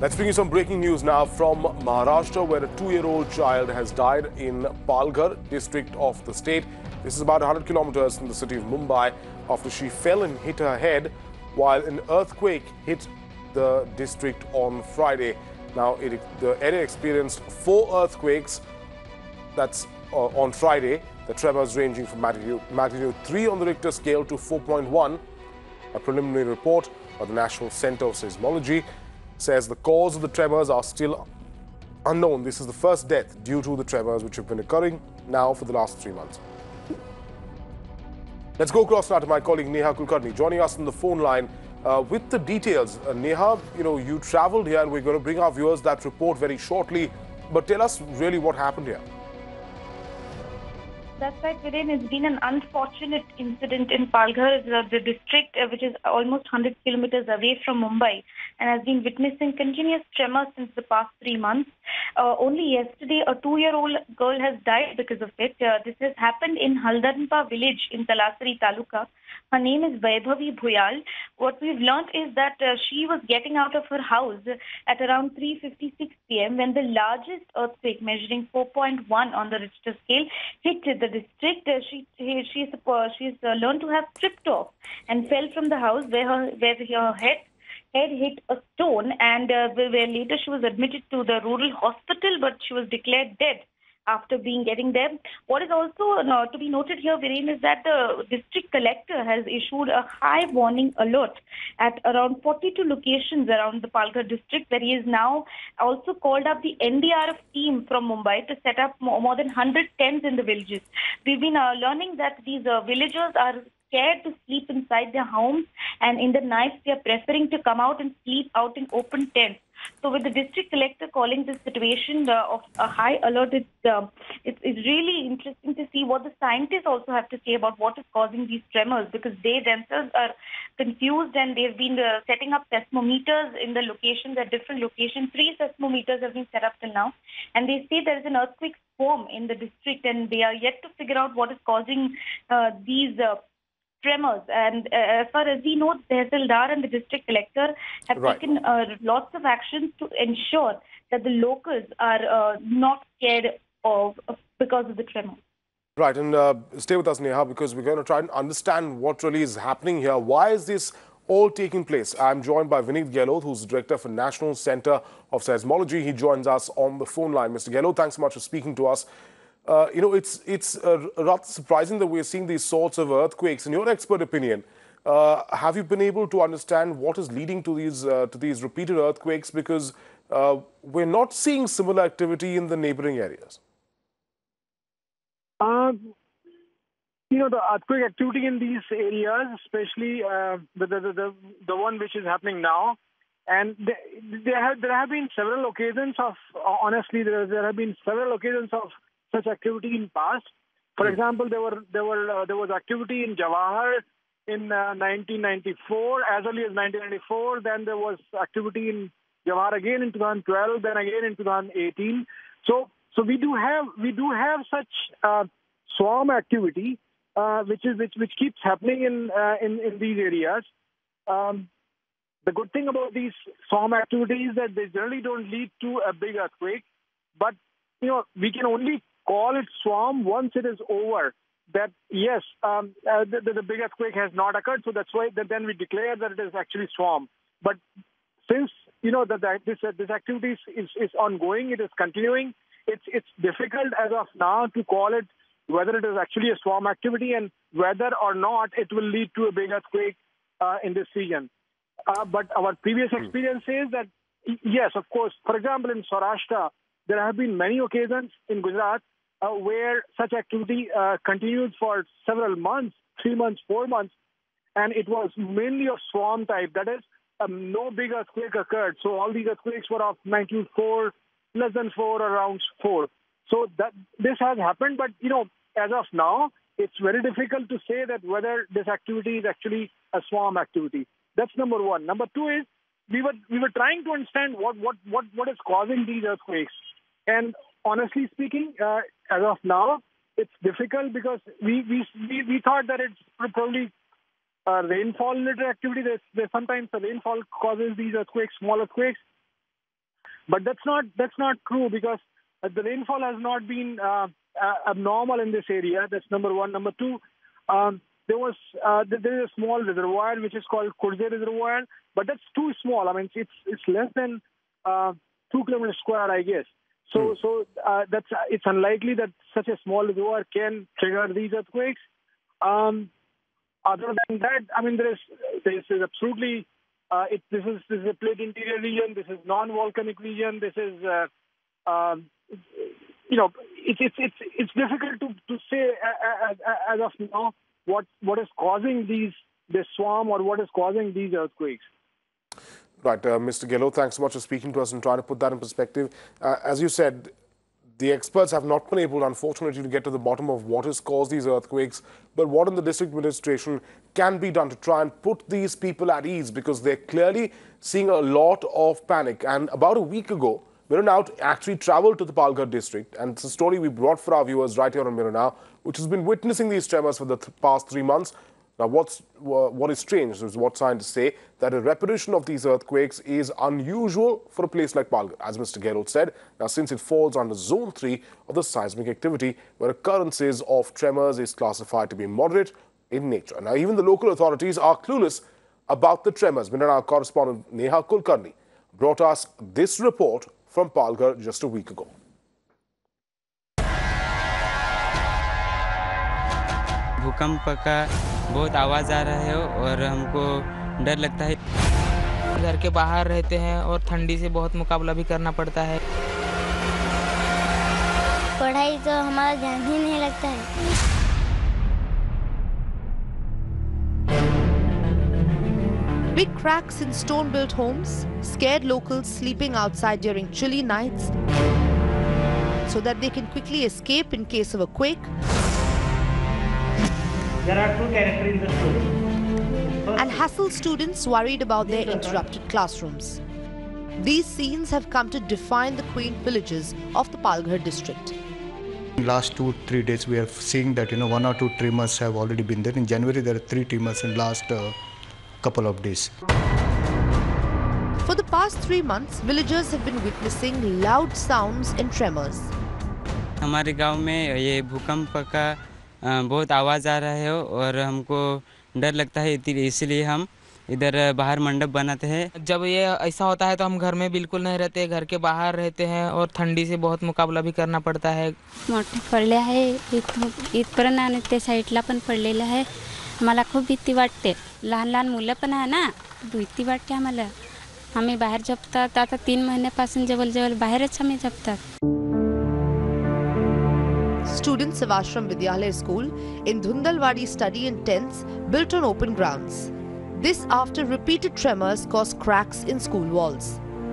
Let's bring you some breaking news now from Maharashtra, where a 2-year-old child has died in Palghar district of the state. This is about 100 kilometers from the city of Mumbai after she fell and hit her head while an earthquake hit the district on Friday. Now, the area experienced 4 earthquakes. That's on Friday. The tremors ranging from magnitude 3 on the Richter scale to 4.1. A preliminary report by the National Center of Seismology says the cause of the tremors are still unknown. This is the first death due to the tremors which have been occurring now for the last 3 months. Let's go across now to my colleague Neha Kulkarni joining us on the phone line with the details. Neha, you traveled here and we're going to bring our viewers that report very shortly. But tell us really what happened here. That's right, Viren. It's been an unfortunate incident in Palghar, the district which is almost 100 kilometers away from Mumbai and has been witnessing continuous tremors since the past 3 months. Only yesterday, a 2-year-old girl has died because of it. This has happened in Haldanpa village in Talasari Taluka. Her name is Vaibhavi Bhuyal. What we've learned is that she was getting out of her house at around 3:56 p.m. when the largest earthquake, measuring 4.1 on the Richter scale, hit the district. She's learned to have tripped off and fell from the house where her head hit a stone, and where later she was admitted to the rural hospital, but she was declared dead after getting there. What is also to be noted here, Viren, is that the district collector has issued a high warning alert at around 42 locations around the Palghar district, where he has now also called up the NDRF team from Mumbai to set up more than 100 tents in the villages. We've been learning that these villagers are scared to sleep inside their homes, and in the nights they are preferring to come out and sleep out in open tents. So with the district collector calling this situation of a high alert, it's really interesting to see what the scientists also have to say about what is causing these tremors, because they themselves are confused and they've been setting up seismometers in the locations, at different locations. 3 seismometers have been set up till now, and they say there is an earthquake swarm in the district, and they are yet to figure out what is causing these tremors. And as far as we know, the Tehsildar and the district collector have taken lots of actions to ensure that the locals are not scared of because of the tremors. Right, and stay with us, Neha, because we're going to try and understand what really is happening here. Why is this all taking place? I'm joined by Vineet Gehlot, who's Director for National Center of Seismology. He joins us on the phone line. Mr. Gehlot, thanks so much for speaking to us. It's rather surprising that we're seeing these sorts of earthquakes. In your expert opinion, have you been able to understand what is leading to these repeated earthquakes? Because we're not seeing similar activity in the neighboring areas. The earthquake activity in these areas, especially the one which is happening now, and there have been several occasions of there have been several occasions of such activity in past. For example, there was activity in Jawahar in 1994, as early as 1994. Then there was activity in Jawahar again in 2012, then again in 2018. So we do have such swarm activity which keeps happening in these areas. The good thing about these swarm activities is that they generally don't lead to a big earthquake, but we can only call it swarm once it is over. That yes, the big earthquake has not occurred, so that's why then we declare that it is actually swarm. But since this activity is ongoing, it is continuing. It's difficult as of now to call it whether it is actually a swarm activity and whether or not it will lead to a big earthquake in this region. But our previous experience says that yes, of course. For example, in Maharashtra, there have been many occasions in Gujarat where such activity continued for several months, 3 months, 4 months, and it was mainly of swarm type. That is, no big earthquake occurred. So all these earthquakes were of magnitude 4, less than 4, around 4. So this has happened, but as of now, it's very difficult to say that whether this activity is actually a swarm activity. That's number one. Number two is we were trying to understand what is causing these earthquakes. And honestly speaking, as of now, it's difficult because we thought that it's probably rainfall-related activity. There's sometimes the rainfall causes these earthquakes, small earthquakes. But that's not true, because the rainfall has not been abnormal in this area. That's number one. Number two, there is a small reservoir which is called Kurze Reservoir, but that's too small. I mean, it's less than 2 kilometers square, I guess. So it's unlikely that such a small reservoir can trigger these earthquakes. Other than that, I mean, this is absolutely this is a plate interior region. This is non-volcanic region. This is it's difficult to say as of now what is causing this swarm or what is causing these earthquakes. Right, Mr. Gehlot, thanks so much for speaking to us and trying to put that in perspective. As you said, the experts have not been able, unfortunately, to get to the bottom of what has caused these earthquakes. But what in the district administration can be done to try and put these people at ease, because they're clearly seeing a lot of panic. And about a week ago, Mirror Now actually travelled to the Palghar district, and it's a story we brought for our viewers right here on Mirror Now, which has been witnessing these tremors for the past 3 months. Now, what is strange is what scientists say, that a repetition of these earthquakes is unusual for a place like Palghar, as Mr. Gehlot said. Now, since it falls under Zone 3 of the seismic activity, where occurrences of tremors is classified to be moderate in nature. Now, even the local authorities are clueless about the tremors. Mirror Now correspondent Neha Kulkarni brought us this report from Palghar just a week ago. भूकंप का बहुत आवाज़ आ रहा है और हमको डर लगता है। घर के बाहर रहते हैं और ठंडी से बहुत मुकाबला भी करना पड़ता है। पढ़ाई तो हमारा ध्यान ही नहीं लगता है। Big cracks in stone-built homes scared locals sleeping outside during chilly nights so that they can quickly escape in case of a quake. There are two characters in the story. And hassled students worried about their interrupted classrooms. These scenes have come to define the quaint villages of the Palghar district. In last 2-3 days, we are seeing that 1 or 2 tremors have already been there. In January, there are 3 tremors in last couple of days. For the past 3 months, villagers have been witnessing loud sounds and tremors. हमारे गांव में ये भूकंप का बहुत आवाज़ आ रहा है और हमको डर लगता है, इसलिए हम इधर बाहर मंडप बनाते हैं। जब ये ऐसा होता है तो हम घर में बिल्कुल नहीं रहते, घर के बाहर रहते हैं और ठंडी से बहुत मुकाबला भी करना पड़ता है। मोठे पडले आहे, इथपर्यंत आणि त्या साईडला पण पडलेलं आहे। आम्हाला खूप भीती वाटते। लहान लहान मुलं पण आहे ना, भीती वाटते आम्हाला। आम्ही बाहेर झोपतात, आता 3 महिन्यापासून जवळ बाहेरच आम्ही झोपतात। Students of Ashram Vidyalaya School in Dhundalwadi study in tents built on open grounds. This after repeated tremors caused cracks in school walls.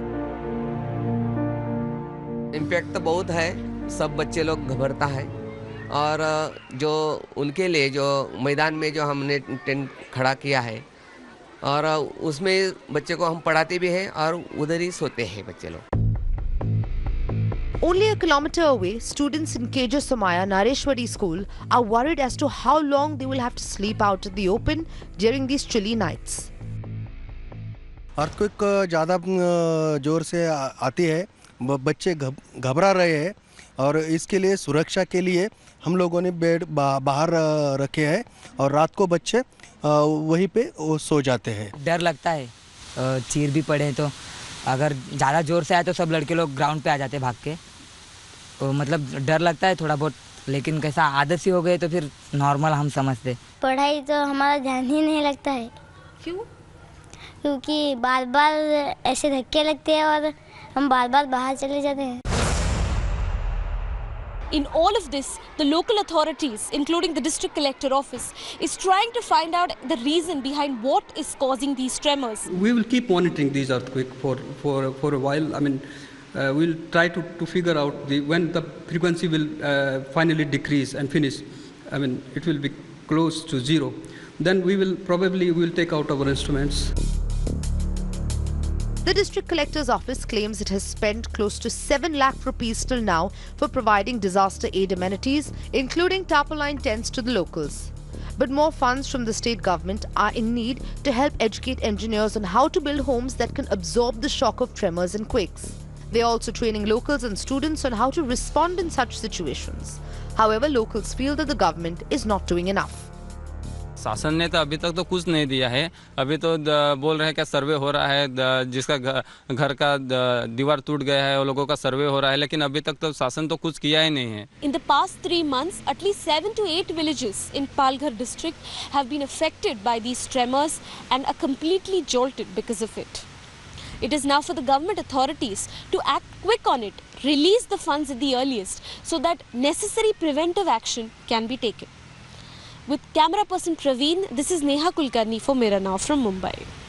Impact तो बहुत है, सब बच्चे लोग घबराता है और जो उनके लिए जो मैदान में जो हमने टेंट खड़ा किया है और उसमें बच्चे को हम पढ़ाते भी हैं और उधर ही सोते हैं बच्चे लोग। Only a kilometer away, students in KJ Somaya Nareshwari School are worried as to how long they will have to sleep out in the open during these chilly nights. Earthquake ज़्यादा जोर से आती है, बच्चे घबरा रहे हैं और इसके लिए सुरक्षा के लिए हम लोगों ने बेड बाहर रखे हैं और रात को बच्चे वहीं पे सो जाते हैं। डर लगता है, चीर भी पड़े तो अगर ज़्यादा जोर से आए तो सब लड़के लोग ग्राउंड पे आ जाते भाग के, तो मतलब डर लगता है थोड़ा बहुत, लेकिन कैसा आदत सी हो गई तो फिर नॉर्मल हम समझते। पढ़ाई तो हमारा ध्यान ही नहीं लगता है। क्यों? क्योंकि बार बार ऐसे धक्के लगते हैं और हम बार बार बाहर चले जाते हैं। In all of this, the local authorities, including the district collector office, is trying to find out the reason behind what is causing these tremors. We will keep monitoring these earthquakes for a while. I mean, we'll try to figure out when the frequency will finally decrease and finish. I mean, it will be close to 0. Then we will take out our instruments. The district collector's office claims it has spent close to 7 lakh rupees till now for providing disaster aid amenities, including tarpaulin tents to the locals. But more funds from the state government are in need to help educate engineers on how to build homes that can absorb the shock of tremors and quakes. They are also training locals and students on how to respond in such situations. However, locals feel that the government is not doing enough. शासन ने तो अभी तक तो कुछ नहीं दिया है। अभी तो बोल रहे हैं कि सर्वे हो रहा है, जिसका घर का दीवार टूट गया है वो लोगों का सर्वे हो रहा है, लेकिन अभी तक तो शासन तो कुछ किया ही नहीं है। In the past 3 months, at least 7 to 8 villages in Palghar district have been affected by these tremors and are completely jolted because of it. It is now for the government authorities to act quick on it, release the funds at the earliest so that necessary preventive action can be taken. With camera person Praveen, this is Neha Kulkarni for Mirror Now from Mumbai.